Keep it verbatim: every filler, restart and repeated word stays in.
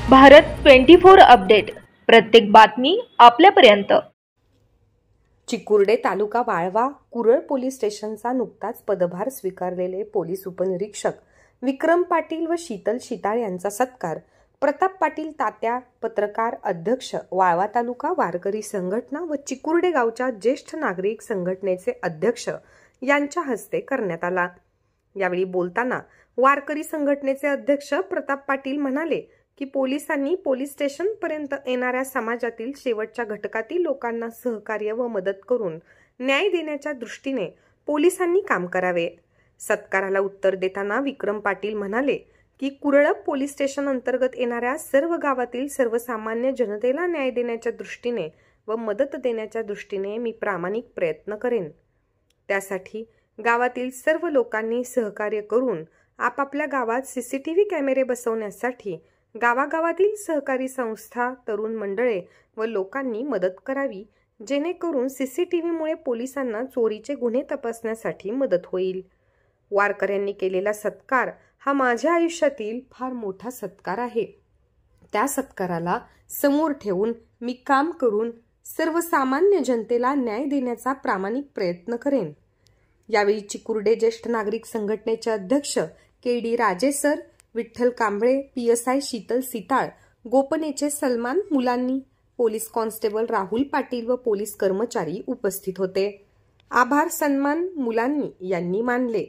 Bharat twenty four update, प्रत्येक बातमी आपल्यापर्यंत। चिकुर्डे तालुका वाळवा कुरळ पोलीस स्टेशनचा नुकताच पदभार स्वीकारलेले पोलीस उपनिरीक्षक विक्रम पाटील व शीतल शिताळ यांचा सत्कार प्रताप पाटील तात्या पत्रकार अध्यक्ष वाळवा तालुका वारकरी संघटना व चिकुर्डे गावच्या ज्येष्ठ नागरिक संघटनेचे अध्यक्ष यांच्या हस्ते करण्यात आला। यावेळी बोलताना वारकरी संघटनेचे अध्यक्ष प्रताप पाटील म्हणाले की पोलिसांनी पोलीस स्टेशन पर्यंत येणाऱ्या समाजातील शेवटच्या घटकातील लोकांना सहकार्य व मदत करून न्याय देण्याच्या दृष्टीने पोलिसांनी काम करावे। सत्काराला उत्तर देताना विक्रम पाटील म्हणाले की कुरळप पोलीस स्टेशन अंतर्गत येणाऱ्या सर्व गावातील सर्वसामान्य जनतेला न्याय देण्याच्या दृष्टीने व मदत देण्याच्या दृष्टीने मी प्रामाणिक प्रयत्न करेन। त्यासाठी गावातील सर्व लोकांनी सहकार्य करून आपापल्या गावात सीसीटीव्ही कॅमेरे बसवण्यासाठी गावागावातील सहकारी संस्था, तरुण मंडळे व लोकांनी मदत करावी, जेणेकरून सीसीटीव्हीमुळे पोलिसांना चोरीचे गुन्हे तपासण्यासाठी मदत होईल। वारकऱ्यांनी केलेला सत्कार हा माझ्या आयुष्यातील फार मोठा सत्कार आहे। त्या सत्काराला समोर ठेवून मी काम करून सर्वसामान्य जनतेला न्याय देण्याचा प्रामाणिक प्रयत्न करेन। यावेळी चिकुर्डे ज्येष्ठ नागरिक संघटनेचे अध्यक्ष K D Raje sir, Vitthal Kamble, P S I Sheetal Sital, गोपनेचे सलमान मुलांनी, पोलीस कॉन्स्टेबल राहुल पाटील व पोलीस कर्मचारी उपस्थित होते। आभार सन्मान मुलांनी यांनी मानले।